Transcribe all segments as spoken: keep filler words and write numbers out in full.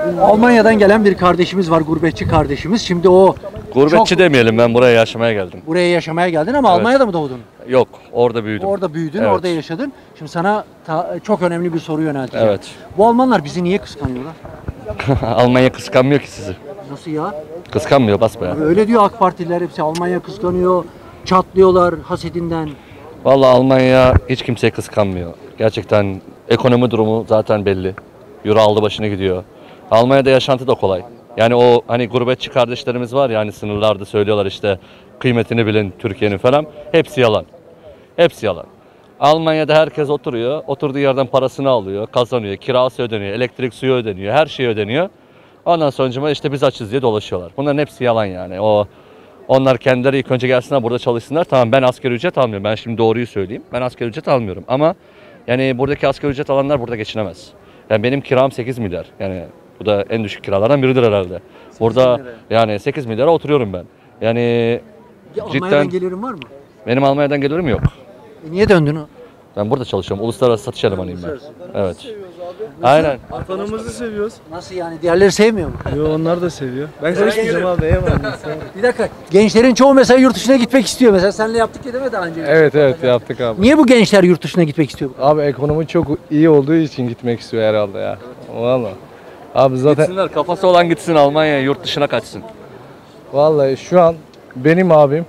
Almanya'dan gelen bir kardeşimiz var, gurbetçi kardeşimiz. Şimdi o Gurbetçi çok... demeyelim, ben buraya yaşamaya geldim. Buraya yaşamaya geldin ama Evet. Almanya'da mı doğdun? Yok, orada büyüdüm. Orada büyüdün, Evet. orada yaşadın. Şimdi sana ta- çok önemli bir soru yönelteceğim. Evet. Bu Almanlar bizi niye kıskanıyorlar? Almanya kıskanmıyor ki sizi. Nasıl ya? Kıskanmıyor basbaya. Abi öyle diyor AK Partililer hepsi. Almanya kıskanıyor, çatlıyorlar hasedinden. Vallahi Almanya hiç kimseyi kıskanmıyor. Gerçekten ekonomi durumu zaten belli. Euro aldı başını gidiyor. Almanya'da yaşantı da kolay. Yani o hani gurbetçi kardeşlerimiz var ya hani sınırlarda söylüyorlar işte kıymetini bilin Türkiye'nin falan. Hepsi yalan. Hepsi yalan. Almanya'da herkes oturuyor. Oturduğu yerden parasını alıyor, kazanıyor, kirası ödeniyor, elektrik suyu ödeniyor, her şey ödeniyor. Ondan sonra işte biz açız diye dolaşıyorlar. Bunların hepsi yalan yani. O onlar kendileri ilk önce gelsinler burada çalışsınlar. Tamam ben asgari ücret almıyorum. Ben şimdi doğruyu söyleyeyim. Ben asgari ücret almıyorum ama yani buradaki asgari ücret alanlar burada geçinemez. Yani benim kiram sekiz milyar. Yani bu da en düşük kiralardan biridir herhalde. Burada yani sekiz milyara oturuyorum ben. Yani Ya cidden Almanya'dan gelirin var mı? benim Almanya'dan gelirim yok. E niye döndün o? Ben burada çalışıyorum. Uluslararası satış elemanıyım ben. Evet. Aynen. Vatanımızı seviyoruz. Nasıl yani? Diğerleri sevmiyor mu? Yo onlar da seviyor. Ben karışmayacağım abi eyvallah. Bir dakika. Gençlerin çoğu mesela yurt dışına gitmek istiyor. Mesela seninle yaptık ya değil mi daha önce? Evet evet yaptık abi. Niye bu gençler yurt dışına gitmek istiyor? Abi ekonomi çok iyi olduğu için gitmek istiyor herhalde ya. Vallahi. Abi zaten Gitsinler, kafası olan gitsin Almanya'ya, yurt dışına kaçsın. vallahi şu an benim abim,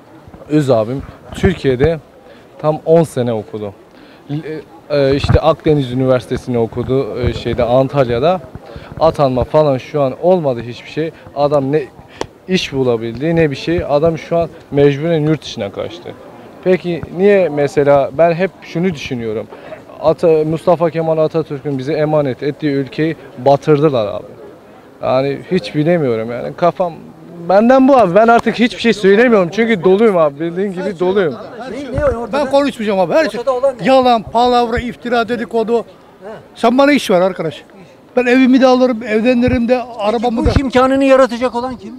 öz abim Türkiye'de tam on sene okudu. L- e, işte Akdeniz Üniversitesi'ni okudu e, şeyde Antalya'da. Atanma falan şu an olmadı hiçbir şey. Adam ne iş bulabildi ne bir şey. Adam şu an mecburen yurt dışına kaçtı. Peki niye mesela ben hep şunu düşünüyorum. Ata, Mustafa Kemal Atatürk'ün bize emanet ettiği ülkeyi batırdılar abi. Yani hiç bilemiyorum yani kafam benden bu abi. Ben artık hiçbir şey söylemiyorum çünkü doluyum abi. Bildiğin gibi doluyum. Ne, ne ortada? Ben konuşmayacağım abi. Her şey Ortada olan ne? yalan, palavra, iftira, dedikodu. Sen bana iş ver arkadaş. Ben evimi de alırım, evlenirim de, arabamı Bu da. iş imkanını yaratacak olan kim?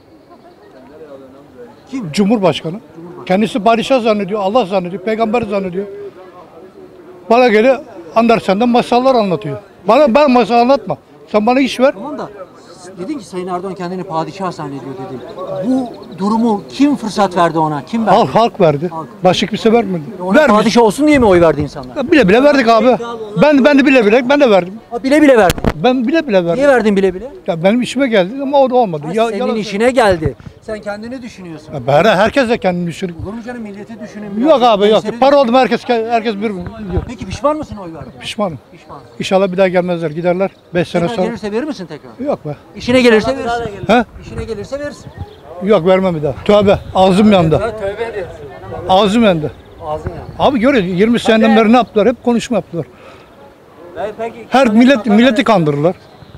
Kim? Cumhurbaşkanı. Kendisi padişah zannediyor, Allah zannediyor, peygamber zannediyor. Bana göre Andersen'den masallar anlatıyor. Bana ben masal anlatma. Sen bana iş ver. Tamam da dedin ki Sayın Erdoğan kendini padişah zannediyor dedin. Bu durumu kim fırsat verdi ona? Kim verdi? Halk halk verdi. Halk. Başka kimse vermedi. Ona Vermiş. padişah olsun diye mi oy verdi insanlar? Bile bile verdik abi. Ben ben de bile bile ben de verdim. Ha, bile bile verdi. Ben bile bile verdim. Niye verdin bile bile? Ya benim işime geldi ama o da olmadı. Ha, Ya, senin yalan- işine geldi. Sen kendini düşünüyorsun. Ya ben herkes de kendini düşünüyor. Olur mu canım milleti düşünün. Yok abi yok. Gençleri Para oldu mu herkes herkes bir yok. Peki pişman mısın oy verdiğine? Pişmanım. Pişman. İnşallah bir daha gelmezler. Giderler beş sene Tekrar sonra. gelirse verir misin tekrar? Yok be. İşine gelirse verirsin. He? İşine gelirse verirsin. Yok vermem bir daha. Tövbe. Ağzım yandı. Tövbe ediyorsun. Ağzım yandı. Ağzın yandı. Abi görüyor yirmi seneden beri ne yaptılar? Hep konuşma yaptılar. Peki, Her millet milleti kandırırlar.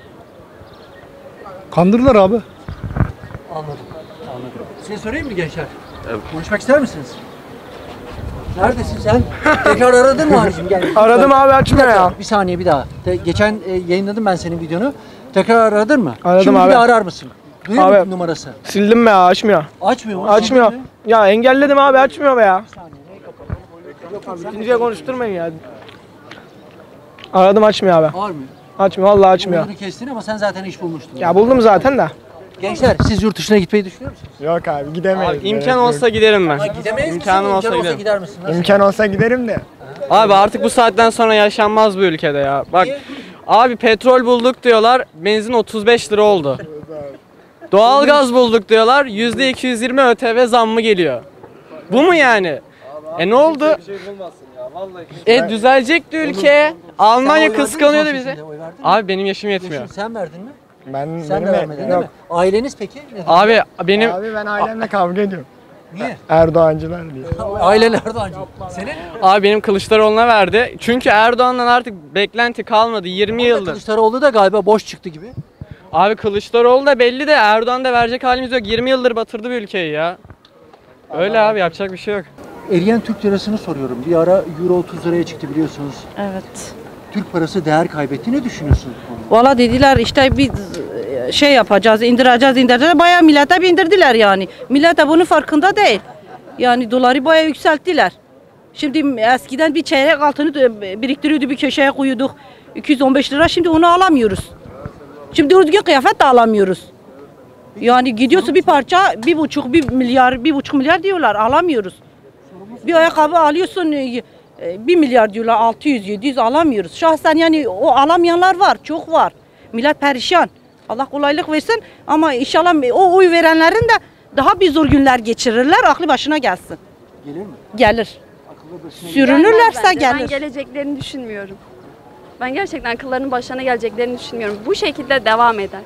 Kandırırlar abi. Anladım. Anladım. Size sorayım mı gençler? Evet. Konuşmak ister misiniz? Neredesin sen? Tekrar aradın mı abicim? Gel. Aradım abi açmıyor ya. Bir saniye bir daha. Te- geçen e, yayınladım ben senin videonu. Tekrar aradın mı? Aradım Şimdi abi. bir daha arar mısın? Duyuyor Abi. musun numarası? Sildim mi ya açmıyor. Açmıyor mu? Açmıyor. Sildin mi? Ya engelledim abi açmıyor be ya. Abi ikinciye konuşturmayın ya. Aradım açmıyor abi. Ağırmıyor. Açmıyor vallahi açmıyor. Umudunu kestin ama sen zaten iş bulmuştun. Ya buldum zaten de. Gençler siz yurt dışına gitmeyi düşünüyor musunuz? Yok abi gidemeyiz. İmkan olsa giderim ben. Ha, gidemeyiz İmkanım misin? olsa İmkan giderim. gider misin? Nasıl? İmkan olsa giderim de. Abi artık bu saatten sonra yaşanmaz bu ülkede ya. Bak abi petrol bulduk diyorlar, benzin otuz beş lira oldu. Doğalgaz bulduk diyorlar, yüzde iki yüz yirmi ÖTV zammı geliyor. Bu mu yani? E ne oldu? E düzelecekti ülke. Almanya kıskanıyordu bizi. Abi benim yaşım yetmiyor. Sen verdin mi? Ben Sen de benim vermedin değil yok. mi? Aileniz peki? Ne diyor? Abi benim Abi ben ailemle kavga ediyorum. Niye? Erdoğancılar diye. Aileler Erdoğancı. Senin? abi benim Kılıçdaroğlu'na verdi. Çünkü Erdoğan'dan artık beklenti kalmadı yirmi yıldır. Kılıçdaroğlu da galiba boş çıktı gibi. Abi Kılıçdaroğlu da belli de Erdoğan da verecek halimiz yok. yirmi yıldır batırdı bu ülkeyi ya. Öyle abi yapacak bir şey yok. Eriyen Türk lirasını soruyorum. Bir ara euro otuz liraya çıktı biliyorsunuz. Evet. Türk parası değer kaybetti. Ne düşünüyorsun? Valla dediler işte bir şey yapacağız, indireceğiz, indireceğiz. Bayağı millete bindirdiler yani. Millet de bunun farkında değil. Yani doları bayağı yükselttiler. Şimdi eskiden bir çeyrek altını biriktiriyordu, bir köşeye koyuyorduk. iki yüz on beş lira, şimdi onu alamıyoruz. Şimdi doğru düzgün kıyafet de alamıyoruz. Yani gidiyorsun bir parça bir buçuk bir milyar bir buçuk milyar diyorlar alamıyoruz. Bir ayakkabı alıyorsun e, bir milyar diyorlar altı yüz yedi yüz alamıyoruz. Şahsen yani o alamayanlar var çok var. Millet perişan. Allah kolaylık versin ama inşallah o oy verenlerin de daha bir zor günler geçirirler aklı başına gelsin. Gelir mi? Gelir. Akıllıdır. Sürünürlerse Gelmez bence. gelir. Ben geleceklerini düşünmüyorum. Ben gerçekten akıllarının başına geleceklerini düşünmüyorum. Bu şekilde devam eder.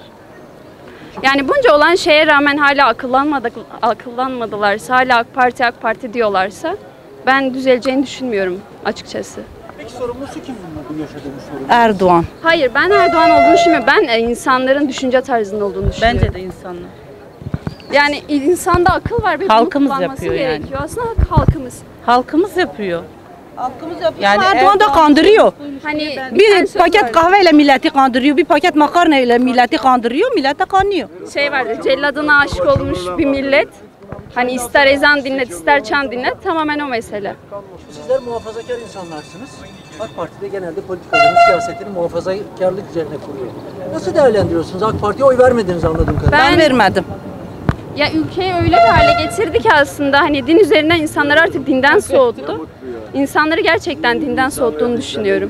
Yani bunca olan şeye rağmen hala akıllanmadık, akıllanmadılarsa, hala AK Parti AK Parti diyorlarsa ben düzeleceğini düşünmüyorum açıkçası. Peki sorumlusu kim bunun bu yaşadığımız sorun? Erdoğan. Hayır, ben Erdoğan olduğunu düşünmüyorum. Ben e, insanların düşünce tarzının olduğunu düşünüyorum. Bence de insanlar. Yani insanda akıl var ve bunu Halkımız kullanması yapıyor yani. gerekiyor. Aslında halkımız. Halkımız yapıyor. Halkımız yapıyor. Yani Yani Erdoğan da Erdoğan- kandırıyor. Hani Bir paket kahveyle milleti kandırıyor, bir paket makarna ile milleti kandırıyor, millet de kanıyor. şey vardı, celladına aşık olmuş bir millet. Hani ister ezan dinlet, ister çan dinlet, tamamen o mesele. Sizler muhafazakar insanlarsınız. AK Parti'de genelde politikaların, siyasetini muhafazakarlık üzerine kuruyor. Nasıl değerlendiriyorsunuz? AK Parti'ye oy vermediniz anladığım kadarıyla. Ben, Ben- vermedim. Ya ülkeyi öyle bir hale getirdi ki aslında hani din üzerinden insanları artık dinden soğuttu. İnsanları gerçekten dinden soğuttuğunu düşünüyorum.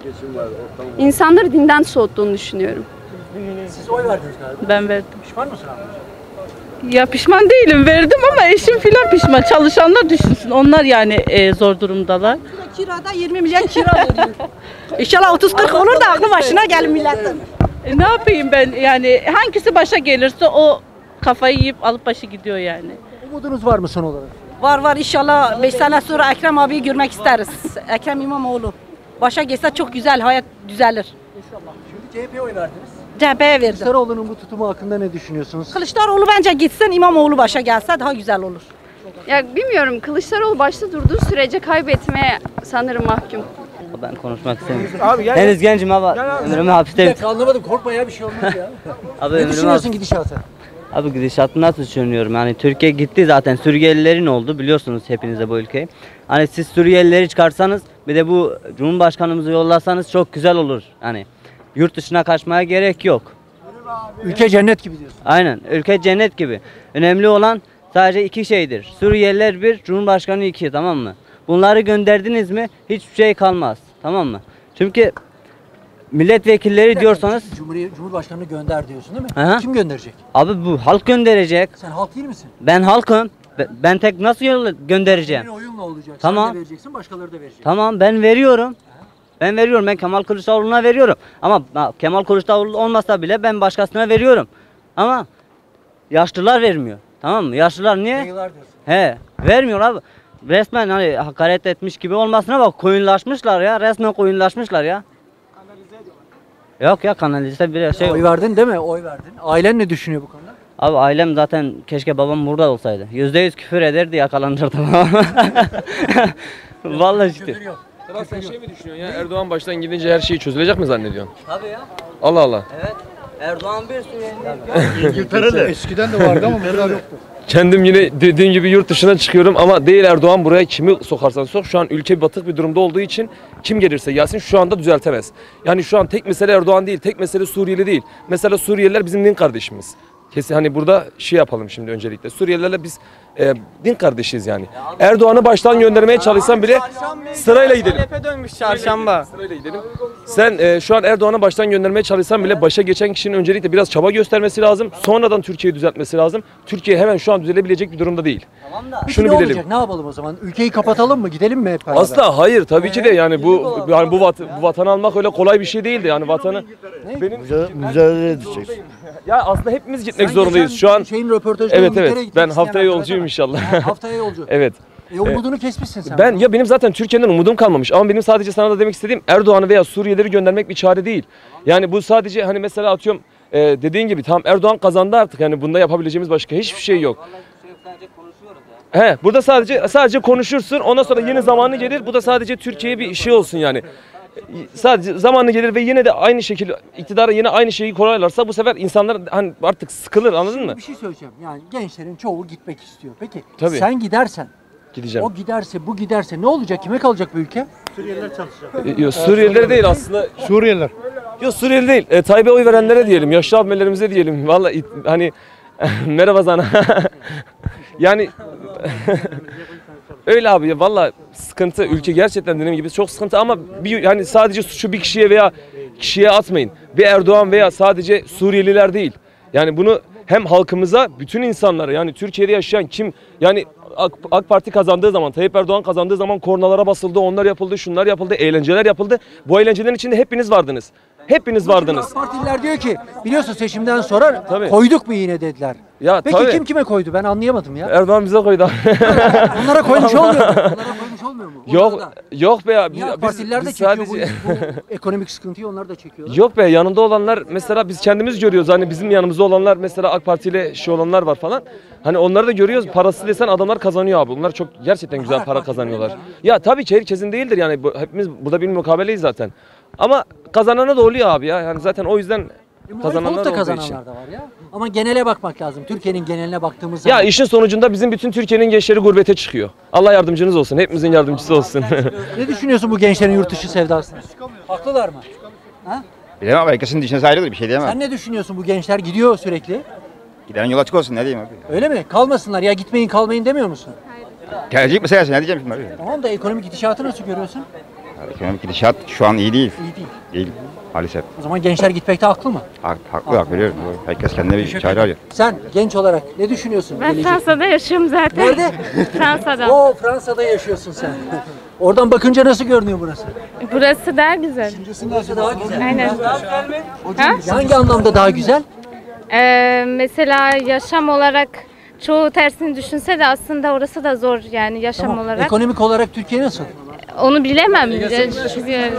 İnsanları dinden soğuttuğunu düşünüyorum. Siz oy verdiniz galiba. Ben verdim. Pişman mısın abi? Ya pişman değilim, verdim ama eşim filan pişman. Çalışanlar düşünsün, onlar yani e, zor durumdalar. Kirada yirmi milyar kira veriyor. İnşallah otuz kırk olur da aklı başına gelir milletin. E, ne yapayım ben yani hangisi başa gelirse o kafayı yiyip alıp başı gidiyor yani. Umudunuz var mı son olarak? Var var inşallah beş sene sonra Ekrem abiyi görmek isteriz. Ekrem İmamoğlu. Başa geçse çok güzel hayat düzelir. Şimdi C H P'ye oy verdiniz. C H P'ye verdim. Kılıçdaroğlu'nun bu tutumu hakkında ne düşünüyorsunuz? Kılıçdaroğlu bence gitsin İmamoğlu başa gelse daha güzel olur. Ya bilmiyorum, Kılıçdaroğlu başta durduğu sürece kaybetmeye sanırım mahkum. Ben konuşmak istemiyorum. Abi gel. Henüz gencim ama ömrümü Bir hapiste dakika anlamadım korkma ya bir şey olmaz ya. Abi Ne ömrümü düşünüyorsun hap- gidişatı? Abi gidişatı nasıl düşünüyorum? Yani Türkiye gitti zaten. Suriyelilerin oldu biliyorsunuz hepiniz de bu ülkeyi. Hani siz Suriyelileri çıkarsanız bir de bu Cumhurbaşkanımızı yollasanız çok güzel olur. Yani yurt dışına kaçmaya gerek yok. Ülke cennet gibi diyorsun. Aynen. Ülke cennet gibi. Önemli olan sadece iki şeydir. Suriyeliler bir, Cumhurbaşkanı iki, tamam mı? Bunları gönderdiniz mi hiçbir şey kalmaz. Tamam mı? Çünkü milletvekilleri diyorsanız Cumhuriyet Cumhurbaşkanını gönder diyorsun değil mi? Aha. Kim gönderecek? abi bu halk gönderecek. Sen halk değil misin? Ben halkım. Be- Ben tek nasıl yolla- göndereceğim? Senin oyunla olacak. Tamam. Sen de vereceksin, başkaları da verecek. Tamam ben veriyorum. Ben veriyorum. Ben Kemal Kılıçdaroğlu'na veriyorum. Ama ha, Kemal Kılıçdaroğlu olmasa bile ben başkasına veriyorum. Ama yaşlılar vermiyor. Tamam mı? Yaşlılar niye? Yıllar diyorsun. He, vermiyor abi. Resmen hani hakaret etmiş gibi olmasına bak, koyunlaşmışlar ya. Resmen koyunlaşmışlar ya. Yok ya, kanalize bir şey. Oy verdin değil mi? Oy verdin. Ailen ne düşünüyor bu konuda? Abi ailem zaten keşke babam burada olsaydı. Yüzde yüz küfür ederdi, yakalanırdı. Vallahi işte. Küfür yok. Kral sen şey mi düşünüyorsun ya? Erdoğan baştan gidince her şey çözülecek mi zannediyorsun? Tabii ya. Allah Allah. Evet. Erdoğan bir sürü. İngiltere'de. Eskiden de vardı ama burada yoktu. Kendim yine dediğim gibi yurt dışına çıkıyorum ama değil Erdoğan buraya kimi sokarsan sok. Şu an ülke batık bir durumda olduğu için kim gelirse gelsin şu anda düzeltemez. Yani şu an tek mesele Erdoğan değil, tek mesele Suriyeli değil. Mesela Suriyeliler bizim din kardeşimiz. Kesin hani burada şey yapalım şimdi öncelikle. Suriyelilerle biz e, din kardeşiyiz yani. Erdoğan'ı baştan göndermeye çalışsan bile sırayla gidelim. Halepe dönmüş çarşamba. Sırayla gidelim. Sen e, şu an Erdoğan'ı baştan göndermeye çalışsan bile başa geçen kişinin öncelikle biraz çaba göstermesi lazım. Sonradan Türkiye'yi düzeltmesi lazım. Türkiye hemen şu an düzelebilecek bir durumda değil. Tamam da. Peki Şunu ne bilelim. olacak? Ne yapalım o zaman? Ülkeyi kapatalım mı? Gidelim mi hep beraber? Asla hayır tabii ki de yani bu yani bu, vat, bu vatanı almak öyle kolay bir şey değildi yani vatanı. Benim Mücadele edecek. ya aslında hepimiz gitmek Sen zorundayız geçen şu an. Şeyin röportajında Evet İngiltere'ye evet. gitmek Ben isteyen haftaya arkadaşa yolcuyum bak. inşallah. Ha, haftaya yolcu. Evet. E umudunu kesmişsin sen. Ben ya benim zaten Türkiye'den umudum kalmamış ama benim sadece sana da demek istediğim Erdoğan'ı veya Suriyelileri göndermek bir çare değil. Yani bu sadece hani mesela atıyorum e, dediğin gibi tam Erdoğan kazandı artık yani bunda yapabileceğimiz başka hiçbir şey yok. He, burada sadece sadece konuşursun. Ondan sonra yeni zamanı gelir. Bu da sadece Türkiye'ye bir şey olsun yani. Sadece zamanı gelir ve yine de aynı şekilde iktidara yine aynı şeyi koyarlarsa bu sefer insanlar hani artık sıkılır anladın mı? Bir şey söyleyeceğim. Yani gençlerin çoğu gitmek istiyor. Peki Tabii. sen gidersen, Gideceğim. o giderse, bu giderse ne olacak? Kime kalacak bu ülke? Suriyeliler çalışacak. Suriyeliler değil aslında. Suriyeliler. Yok Suriyeli değil. E, Tayyip'e oy verenlere diyelim. Yaşlı abilerimize diyelim. Vallahi hani merhaba sana. Yani öyle abi ya vallahi sıkıntı. Ülke gerçekten dediğim gibi çok sıkıntı ama bir hani sadece suçu bir kişiye veya kişiye atmayın. Bir Erdoğan veya sadece Suriyeliler değil. Yani bunu hem halkımıza, bütün insanlara yani Türkiye'de yaşayan kim yani AK, AK Parti kazandığı zaman, Tayyip Erdoğan kazandığı zaman kornalara basıldı, onlar yapıldı, şunlar yapıldı, eğlenceler yapıldı. Bu eğlencelerin içinde hepiniz vardınız. Hepiniz vardınız. AK Partililer diyor ki biliyorsun seçimden sonra Tabii. koyduk mu yine dediler. Ya, Peki tabii. kim kime koydu? Ben anlayamadım ya. Erdoğan bize koydu. Onlara koymuş olmuyor mu? Onlara koymuş olmuyor mu? Onlara Yok, da. yok be ya. Niye Biz, AK Partililer de biz çekiyor sadece... bu, bu ekonomik sıkıntıyı, onlar da çekiyorlar. Yok be, yanında olanlar mesela biz kendimiz görüyoruz. Hani bizim yanımızda olanlar mesela AK Parti ile şey olanlar var falan. Hani onları da görüyoruz. Parası desen adamlar kazanıyor abi. Bunlar çok gerçekten güzel para kazanıyorlar. Ya tabii ki herkesin değildir yani. Bu- Hepimiz burada bir mukabeleyiz zaten. Ama kazanana da oluyor abi ya. Yani zaten o yüzden kazananlar da olduğu kazananlar için. da var ya. Ama genele bakmak lazım. Türkiye'nin geneline baktığımız zaman. Ya işin sonucunda bizim bütün Türkiye'nin gençleri gurbete çıkıyor. Allah yardımcınız olsun. Hepimizin yardımcısı olsun. Ne düşünüyorsun bu gençlerin yurt dışı sevdasına? Haklılar mı? Ha? Bilemem abi, herkesin düşüncesi ayrıdır, bir şey diyemem. Sen ne düşünüyorsun, bu gençler gidiyor sürekli? Giden yol açık olsun, ne diyeyim abi. Öyle mi? Kalmasınlar ya, gitmeyin kalmayın demiyor musun? Gelecek meselesi, ne diyeceğim şimdi abi. Tamam da ekonomik gidişatı nasıl görüyorsun? Abi, ekonomik gidişat şu an iyi değil. İyi değil. Değil, maalesef. O zaman gençler gitmekte haklı mı? Hak, haklı, hak veriyorum. Herkes kendine bir çare arıyor. Sen genç olarak ne düşünüyorsun? Ben gelecek? Fransa'da yaşıyorum zaten. Nerede? Fransa'da. Oo, Fransa'da yaşıyorsun sen. Oradan bakınca nasıl görünüyor burası? Burası daha güzel. Burası daha güzel. Aynen. Ha? Hangi anlamda daha güzel? Ee, mesela yaşam olarak çoğu tersini düşünse de aslında orası da zor yani yaşam Tamam. olarak. Ekonomik olarak Türkiye nasıl? Onu bilemem. Çünkü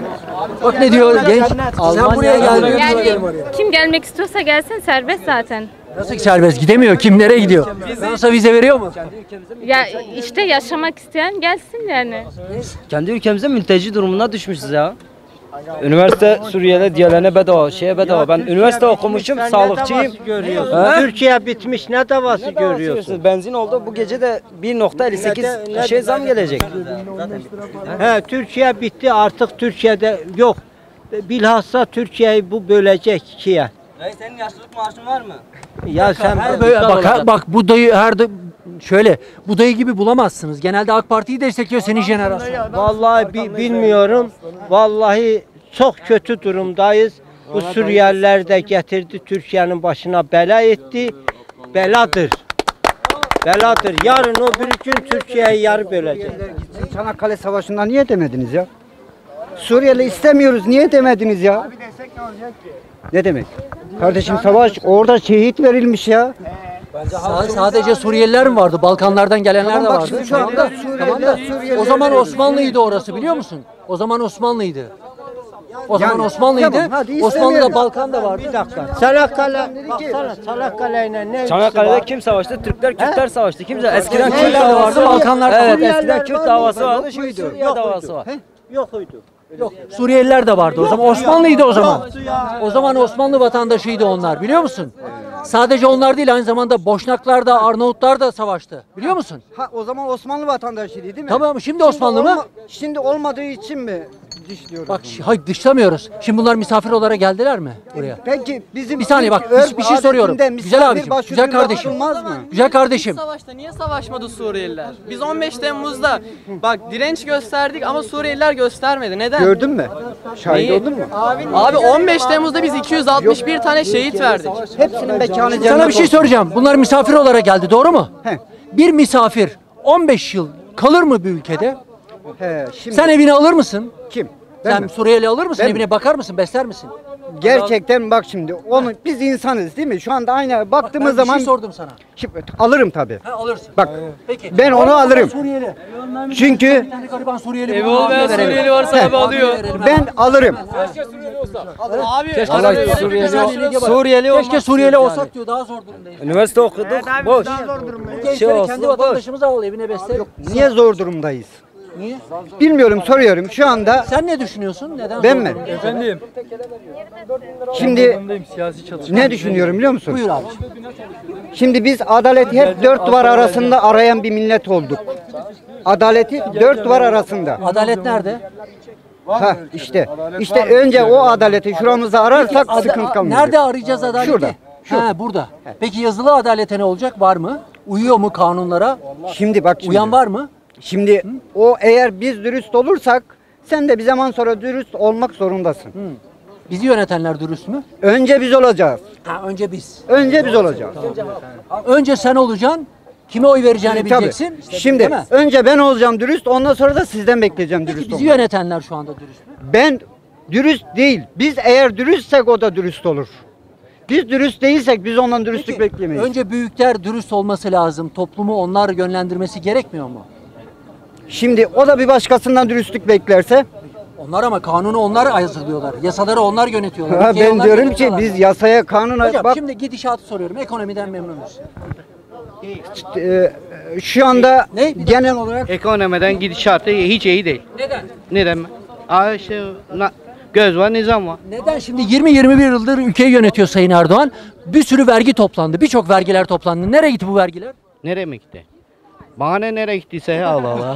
Bak ne diyor genç? Sen buraya geldin. yani kim gelmek istiyorsa gelsin, serbest zaten. Nasıl serbest? Gidemiyor. Kim nereye gidiyor? Fransa vize veriyor mu? Ya işte yaşamak isteyen gelsin yani. Kendi ülkemizde mülteci durumuna düşmüşüz ya. Üniversite Suriyeli diğerlerine bedava, şeye bedava. Ben üniversite okumuşum, sağlıkçıyım. Ha? Türkiye bitmiş, ne davası görüyorsun? Benzin oldu. Bu gece de bir nokta elli sekiz şey zam gelecek. He, Türkiye bitti, artık Türkiye'de yok. Bilhassa Türkiye'yi bu bölecek ikiye. Dayı senin yaşlılık maaşın var mı? Ya sen Her böyle, bak, her- bak bu dayı her da, şöyle bu dayı gibi bulamazsınız. Genelde AK Parti'yi destekliyor senin jenerasyon. Vallahi bi- bilmiyorum. Vallahi çok kötü durumdayız. Bu Suriyeliler de getirdi, Türkiye'nin başına bela etti. Beladır. Beladır. Yarın o bir gün Türkiye'yi yarı bölecek. Çanakkale Savaşı'nda niye demediniz ya? Suriyeli istemiyoruz, niye demediniz ya? Ne demek? Kardeşim savaş, orada şehit verilmiş ya. Sa- sadece Suriyeliler mi vardı? Balkanlardan gelenler Tamam, de bak vardı. şimdi şu Tamam da, anda Suriyeliler- tamam da, Suriyeliler o zaman verilmiş. Osmanlıydı orası, biliyor musun? O zaman Osmanlıydı. O zaman Yani, Osmanlıydı. tamam, hadi Osmanlı'da istemiyorum. Balkan da vardı. Bir dakika. Çanakkale, baksana Çanakkale'yle ne Çanakkale'de kim savaştı? Türkler, Kürtler savaştı. Kimse eskiden Suriyeliler Kürt davası vardı, vardı. Balkanlar Evet, Suriyeliler eskiden Kürt vardı, davası yok vardı. muydu? Şimdi Suriye Yok davası muydu? var. Yok uydu. Yok, Suriyeliler de vardı o zaman. Osmanlıydı o zaman. O zaman Osmanlı vatandaşıydı onlar, biliyor musun? Sadece onlar değil, aynı zamanda Boşnaklar da, Arnavutlar da savaştı. Biliyor musun? Ha, o zaman Osmanlı vatandaşıydı değil mi? Tamam, şimdi Osmanlı mı? olma- Şimdi olmadığı için mi dışlıyoruz? Bak, şi- hayır dışlamıyoruz. Şimdi bunlar misafir olarak geldiler mi buraya? Peki bizim Bir saniye bak, bir, bir şey soruyorum. Güzel abicim, güzel kardeşim. Güzel kardeşim. Savaşta niye savaşmadı Suriyeliler? Biz on beş Temmuz'da bak direnç gösterdik ama Suriyeliler göstermedi. Neden? Gördün mü? Şahit Neyi? oldun mu? Abi on beş Temmuz'da biz iki yüz altmış bir tane şehit verdik. Hepsinin mekanı cennet Sana bir şey olsun. soracağım. Bunlar misafir olarak geldi, doğru mu? He. Bir misafir on beş yıl kalır mı bir ülkede? He, şimdi Sen evine alır mısın? kim? Ben Sen mi? Suriyeli alır mısın? Ben Evine bakar mısın? Besler misin? Gerçekten bak şimdi onu biz insanız değil mi? Şu anda aynı baktığımız Ben bir zaman şey sordum sana. Şimdi alırım tabii. Ha, alırsın. Bak Peki. ben onu alırım. Suriyeli. Çünkü Bir tane gariban Suriyeli. Evi bulun, olmayan verelim. Suriyeli varsa He. abi alıyor. ben alırım. Abi Keşke arada Suriyeli, Suriyeli, Suriyeli, Suriyeli Keşke olmak Suriyeli istiyoruz olsak diyor, daha zor durumdayız. Üniversite okuduk, boş. Bu gençleri Şey olsun, kendi boş. vatandaşımıza al, evine besle. Niye zor durumdayız? Niye? Bilmiyorum, soruyorum. Şu anda Sen ne düşünüyorsun? Neden ben zor mi? durumdayız? Efendim. Şimdi Siyasi çalışma. ne düşünüyorum biliyor musun? Buyur abi. Şimdi biz adaleti hep dört duvar arasında arayan bir millet olduk. Adaleti dört duvar arasında. Adalet nerede? Ha işte. İşte önce o adaleti şuramızda ararsak Ada- sıkıntı kalmayacak. Nerede arayacağız adaleti? Şurada. Ha, burada. Peki yazılı adalete ne olacak? Var mı? Uyuyor mu kanunlara? Şimdi bak şimdi. Uyan var mı? Şimdi o eğer biz dürüst olursak sen de bir zaman sonra dürüst olmak zorundasın. Bizi yönetenler dürüst mü? Önce biz olacağız. Ha, önce biz. Önce biz olacağız. Önce sen olacaksın. Kime oy vereceğini Tabii. bileceksin. Şimdi Değil mi? önce ben olacağım dürüst, ondan sonra da sizden bekleyeceğim dürüst Bizi olmayı. yönetenler şu anda dürüst mü? Ben dürüst değil. Biz eğer dürüstsek o da dürüst olur. Biz dürüst değilsek biz ondan dürüstlük beklemeyiz. Önce büyükler dürüst olması lazım. Toplumu onlar yönlendirmesi gerekmiyor mu? Şimdi o da bir başkasından dürüstlük beklerse Onlar ama kanunu onlar hazırlıyorlar. Yasaları onlar yönetiyorlar. ha, Ülkeyi ben onlar diyorum ki yönetiyorlar. biz yasaya, kanuna Hocam bak şimdi gidişatı soruyorum. Ekonomiden memnunuz. e, şu anda genel olarak Ekonomiden gidişatı hiç iyi değil. Neden? Neden? Aa işte na- göz var, nizam var. Neden? Şimdi yirmi yirmi bir yıldır ülkeyi yönetiyor Sayın Erdoğan. Bir sürü vergi toplandı. Birçok vergiler toplandı. Nereye gitti bu vergiler? Nereye mi gitti? Bana ne nereye gittiyse Allah Allah.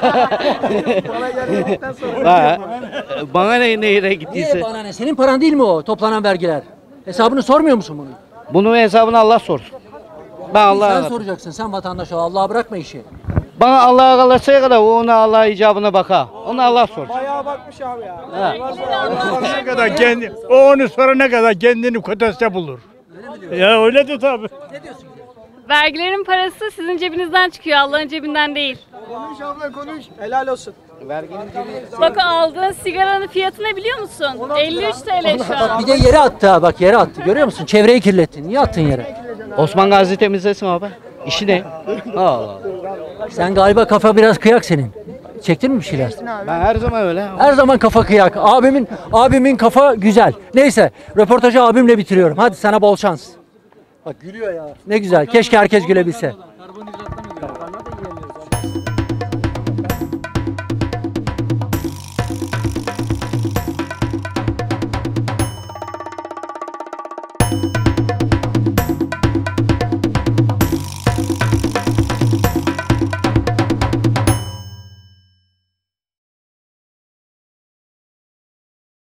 Ha, bana ne nereye gittiyse. Niye bana ne? Senin paran değil mi o toplanan vergiler? Hesabını sormuyor musun bunu? Bunun hesabını Allah sorsun. Ben Sen Allah'a soracaksın. Sen vatandaş ol. Allah'a bırakma işi. Bana Allah'a kalırsa kadar ona Allah icabına bakar. Ona Allah sorsun. Bayağı bakmış abi ya. Ne kadar kendi, o onu sorana kadar kendini koteste bulur. Ya öyledir tabii. Vergilerin parası sizin cebinizden çıkıyor, Allah'ın cebinden değil. Konuş abla konuş. Helal olsun. Bak aldığın sigaranın fiyatı ne biliyor musun? elli üç T L şu an. Bir de yere attı ha. Bak yere attı. Görüyor musun? Çevreyi kirlettin. Niye attın yere? Osman Gazi temizlesin abi. İşi ne? Allah Allah. Sen galiba kafa biraz kıyak senin. Çektin mi bir şeyler? Ben her zaman öyle. Her zaman kafa kıyak. Abimin abimin kafa güzel. Neyse, röportajı abimle bitiriyorum. Hadi sana bol şans. Bak gülüyor ya. Ne güzel. Keşke herkes gülebilse.